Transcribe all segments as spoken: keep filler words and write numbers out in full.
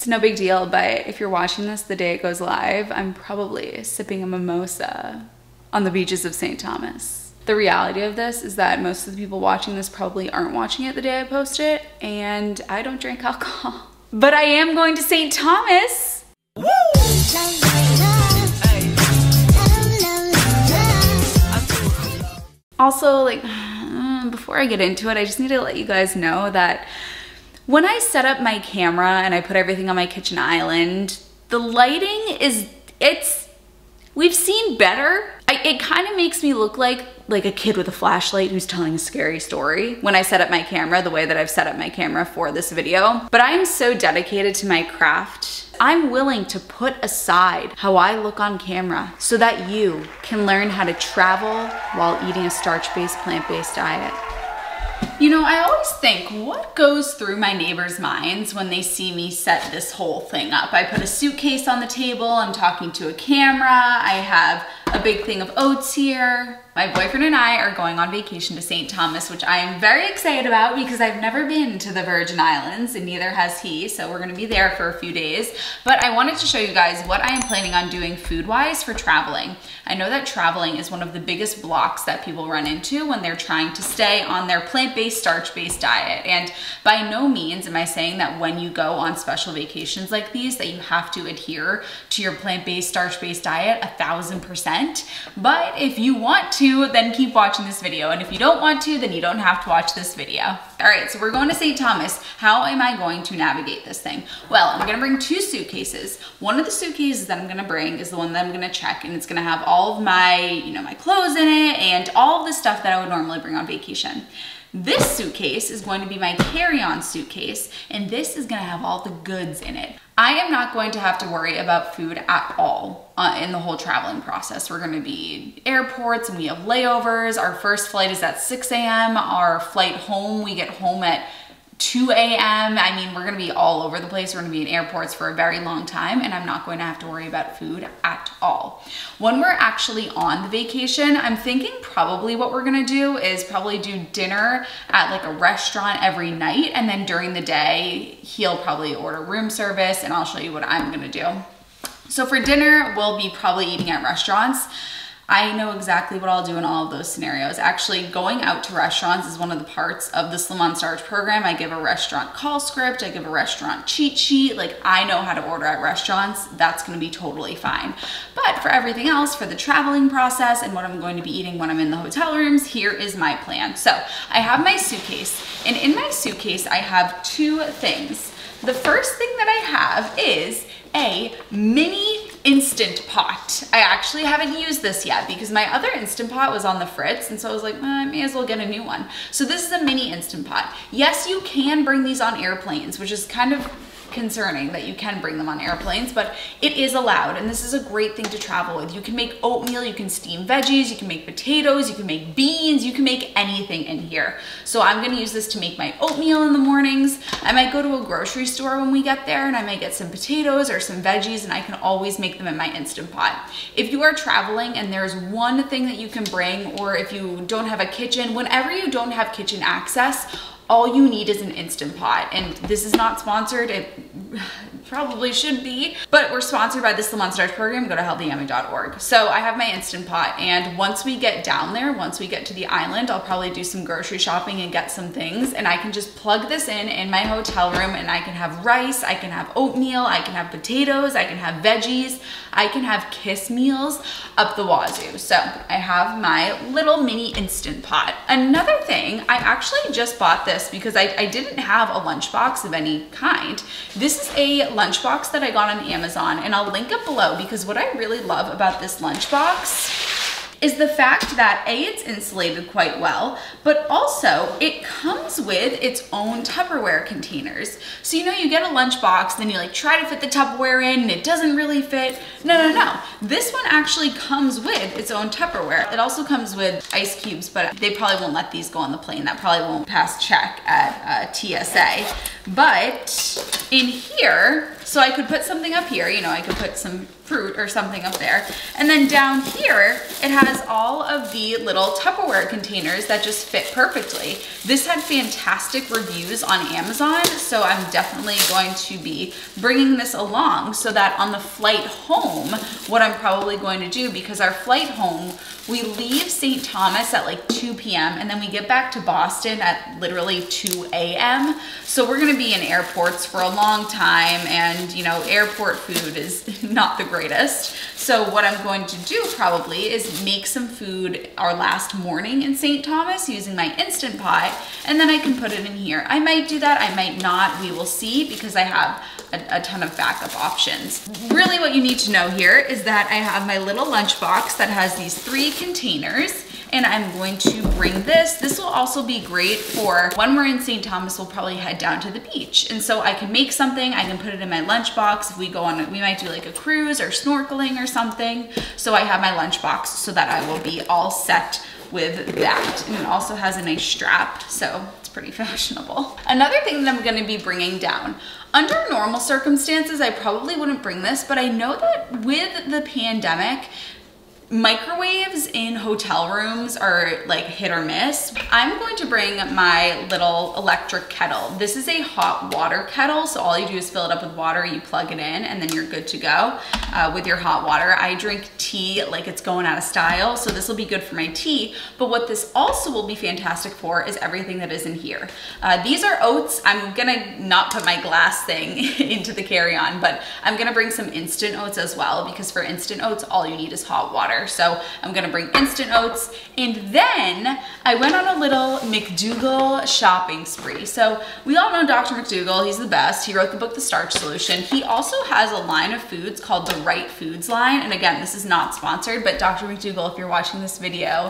It's no big deal, but if you're watching this the day it goes live, I'm probably sipping a mimosa on the beaches of Saint Thomas. The reality of this is that most of the people watching this probably aren't watching it the day I post it, and I don't drink alcohol. But I am going to Saint Thomas. Woo! Also, like, before I get into it, I just need to let you guys know that when I set up my camera and I put everything on my kitchen island, the lighting is, it's, we've seen better. I, it kind of makes me look like like a kid with a flashlight who's telling a scary story when I set up my camera the way that I've set up my camera for this video. But I'm so dedicated to my craft. I'm willing to put aside how I look on camera so that you can learn how to travel while eating a starch-based, plant-based diet. You know, I always think, what goes through my neighbors' minds when they see me set this whole thing up? I put a suitcase on the table, I'm talking to a camera, I have a big thing of oats here. My boyfriend and I are going on vacation to Saint Thomas, which I am very excited about because I've never been to the Virgin Islands and neither has he, so we're gonna be there for a few days. But I wanted to show you guys what I am planning on doing food-wise for traveling. I know that traveling is one of the biggest blocks that people run into when they're trying to stay on their plant-based, starch-based diet. And by no means am I saying that when you go on special vacations like these that you have to adhere to your plant-based, starch-based diet a thousand percent. But if you want to, then keep watching this video. And if you don't want to, then you don't have to watch this video. All right, so we're going to Saint Thomas. How am I going to navigate this thing? Well, I'm gonna bring two suitcases. One of the suitcases that I'm gonna bring is the one that I'm gonna check, and it's gonna have all of my, you know, my clothes in it and all of the stuff that I would normally bring on vacation. This suitcase is going to be my carry-on suitcase, and this is gonna have all the goods in it. I am not going to have to worry about food at all uh, in the whole traveling process. We're gonna be airports and we have layovers. Our first flight is at six A M Our flight home, we get home at two A M I mean, we're gonna be all over the place. We're gonna be in airports for a very long time, and I'm not going to have to worry about food at all. When we're actually on the vacation, I'm thinking probably what we're gonna do is probably do dinner at like a restaurant every night, and then during the day, he'll probably order room service, and I'll show you what I'm gonna do. So for dinner, we'll be probably eating at restaurants. I know exactly what I'll do in all of those scenarios. Actually, going out to restaurants is one of the parts of the Slim on Starch program. I give a restaurant call script, I give a restaurant cheat sheet. Like, I know how to order at restaurants. That's gonna be totally fine. But for everything else, for the traveling process and what I'm going to be eating when I'm in the hotel rooms, here is my plan. So I have my suitcase, and in my suitcase, I have two things. The first thing that I have is a mini Instant Pot. I actually haven't used this yet because my other Instant Pot was on the fritz, and so I was like, eh, I may as well get a new one. So this is a mini Instant Pot. Yes, you can bring these on airplanes, which is kind of concerning that you can bring them on airplanes, but it is allowed, and this is a great thing to travel with. You can make oatmeal, you can steam veggies, you can make potatoes, you can make beans, you can make anything in here. So I'm gonna use this to make my oatmeal in the mornings. I might go to a grocery store when we get there and I might get some potatoes or some veggies, and I can always make them in my Instant Pot. If you are traveling and there's one thing that you can bring, or if you don't have a kitchen, whenever you don't have kitchen access, all you need is an Instant Pot. And this is not sponsored, it probably should be, but we're sponsored by the Slim on Starch program. Go to healthy hunny dot org. So I have my Instant Pot, and once we get down there, once we get to the island, I'll probably do some grocery shopping and get some things, and I can just plug this in in my hotel room, and I can have rice, I can have oatmeal, I can have potatoes, I can have veggies, I can have kiss meals up the wazoo. So I have my little mini Instant Pot. Another thing, I actually just bought this because I, I didn't have a lunchbox of any kind. This is a lunchbox that I got on Amazon, and I'll link it below because what I really love about this lunchbox is the fact that A, it's insulated quite well, but also it comes with its own Tupperware containers. So you know, you get a lunchbox, then you like try to fit the Tupperware in and it doesn't really fit. No, no, no. This one actually comes with its own Tupperware. It also comes with ice cubes, but they probably won't let these go on the plane. That probably won't pass check at uh, T S A. But in here, So I could put something up here, you know, I could put some fruit or something up there. And then down here, it has all of the little Tupperware containers that just fit perfectly. This had fantastic reviews on Amazon, so I'm definitely going to be bringing this along so that on the flight home, what I'm probably going to do, because our flight home, we leave Saint Thomas at like two p m and then we get back to Boston at literally two a m So we're gonna be in airports for a long time, and you know, airport food is not the greatest. So what I'm going to do probably is make some food our last morning in Saint Thomas using my Instant Pot, and then I can put it in here. I might do that, I might not, we will see, because I have a, a ton of backup options. Really what you need to know here is that I have my little lunchbox that has these three containers, and I'm going to bring this. This will also be great for when we're in Saint Thomas, we'll probably head down to the beach. And so I can make something, I can put it in my lunchbox. If we go on, we might do like a cruise or snorkeling or something. So I have my lunchbox so that I will be all set with that. And it also has a nice strap, so it's pretty fashionable. Another thing that I'm gonna be bringing down, under normal circumstances, I probably wouldn't bring this, but I know that with the pandemic, microwaves in hotel rooms are like hit or miss. I'm going to bring my little electric kettle. This is a hot water kettle, so all you do is fill it up with water, you plug it in, and then you're good to go uh, with your hot water. I drink tea like it's going out of style, so this will be good for my tea, but what this also will be fantastic for is everything that is in here. Uh, these are oats. I'm gonna not put my glass thing into the carry-on, but I'm gonna bring some instant oats as well, because for instant oats, all you need is hot water. So I'm gonna bring instant oats. And then I went on a little McDougall shopping spree. So we all know Doctor McDougall, he's the best. He wrote the book, The Starch Solution. He also has a line of foods called the Right Foods line. And again, this is not sponsored, but Doctor McDougall, if you're watching this video,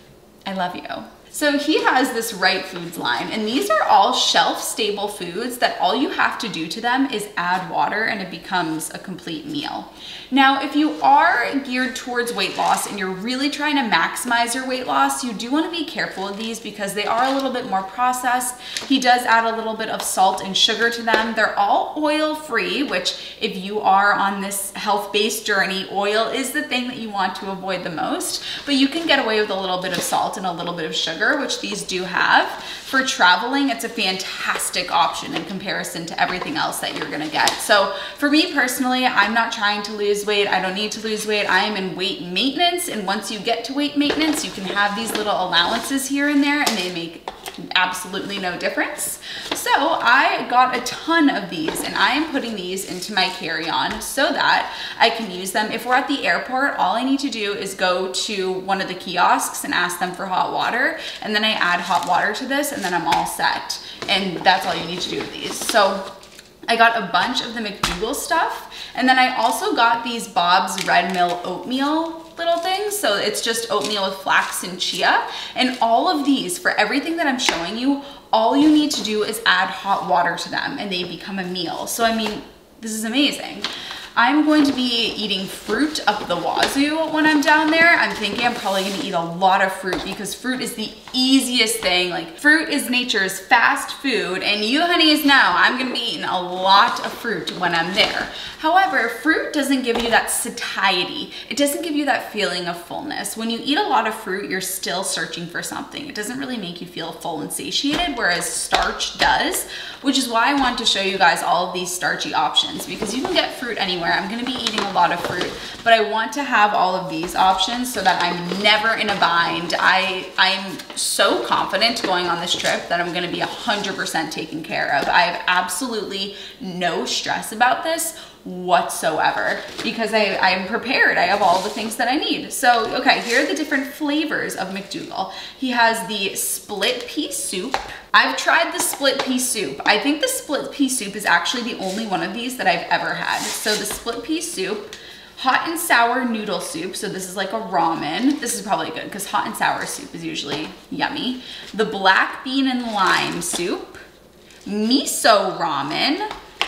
I love you. So he has this Right Foods line, and these are all shelf-stable foods that all you have to do to them is add water and it becomes a complete meal. Now, if you are geared towards weight loss and you're really trying to maximize your weight loss, you do want to be careful of these because they are a little bit more processed. He does add a little bit of salt and sugar to them. They're all oil-free, which if you are on this health-based journey, oil is the thing that you want to avoid the most, but you can get away with a little bit of salt and a little bit of sugar, which these do have. For traveling, it's a fantastic option in comparison to everything else that you're gonna get. So for me personally, I'm not trying to lose weight. I don't need to lose weight. I am in weight maintenance, and once you get to weight maintenance, you can have these little allowances here and there, and they make absolutely no difference. So I got a ton of these, and I am putting these into my carry-on so that I can use them. If we're at the airport, all I need to do is go to one of the kiosks and ask them for hot water, and then I add hot water to this, and then I'm all set. And that's all you need to do with these. So I got a bunch of the McDougall stuff, and then I also got these Bob's Red Mill oatmeal little things. So it's just oatmeal with flax and chia, and all of these, for everything that I'm showing you, all you need to do is add hot water to them and they become a meal. So I mean, this is amazing. I'm going to be eating fruit up the wazoo when I'm down there. I'm thinking I'm probably gonna eat a lot of fruit because fruit is the easiest thing. Like, fruit is nature's fast food, and you honeys know I'm gonna be eating a lot of fruit when I'm there. However, fruit doesn't give you that satiety. It doesn't give you that feeling of fullness. When you eat a lot of fruit, you're still searching for something. It doesn't really make you feel full and satiated, whereas starch does, which is why I want to show you guys all of these starchy options, because you can get fruit anywhere. I'm gonna be eating a lot of fruit, but I want to have all of these options so that I'm never in a bind. I, I'm so confident going on this trip that I'm gonna be one hundred percent taken care of. I have absolutely no stress about this whatsoever because I, I'm prepared. I have all the things that I need. So, okay, here are the different flavors of McDougall. He has the split pea soup. I've tried the split pea soup. I think the split pea soup is actually the only one of these that I've ever had. So the split pea soup, hot and sour noodle soup. So this is like a ramen. This is probably good because hot and sour soup is usually yummy. The black bean and lime soup, miso ramen,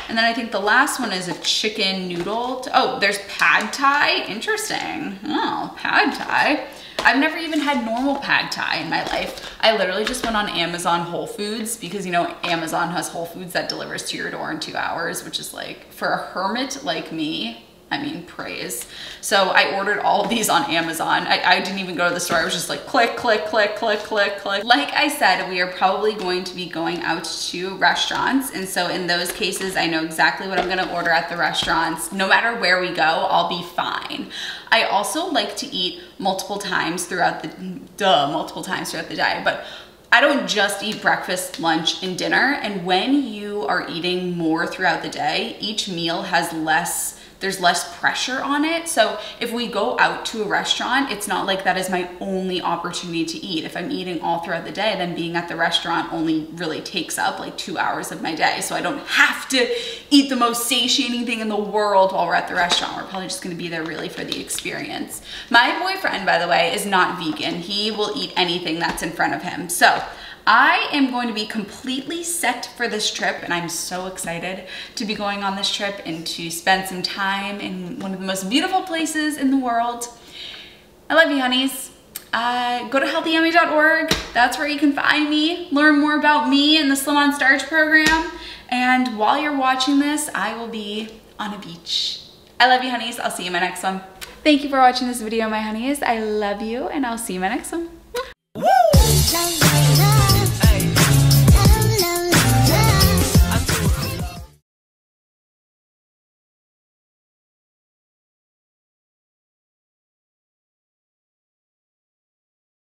And then I think the last one is a chicken noodle. Oh, there's pad thai. Interesting. Oh, pad thai. I've never even had normal pad thai in my life. I literally just went on Amazon Whole Foods because, you know, Amazon has Whole Foods that delivers to your door in two hours, which is like, for a hermit like me, I mean, praise. So I ordered all of these on Amazon. I, I didn't even go to the store. I was just like, click, click, click, click, click, click. Like I said, we are probably going to be going out to restaurants. And so in those cases, I know exactly what I'm gonna order at the restaurants. No matter where we go, I'll be fine. I also like to eat multiple times throughout the, duh, multiple times throughout the day, but I don't just eat breakfast, lunch, and dinner. And when you are eating more throughout the day, each meal has less, there's less pressure on it. So if we go out to a restaurant, it's not like that is my only opportunity to eat. If I'm eating all throughout the day, then being at the restaurant only really takes up like two hours of my day. So I don't have to eat the most satiating thing in the world while we're at the restaurant. We're probably just gonna be there really for the experience. My boyfriend, by the way, is not vegan. He will eat anything that's in front of him. So I am going to be completely set for this trip, and I'm so excited to be going on this trip and to spend some time in one of the most beautiful places in the world. I love you, honeys. Uh, go to healthy hunnies dot org. That's where you can find me, learn more about me and the Slim on Starch program. And while you're watching this, I will be on a beach. I love you, honeys. I'll see you in my next one. Thank you for watching this video, my honeys. I love you, and I'll see you in my next one. Woo!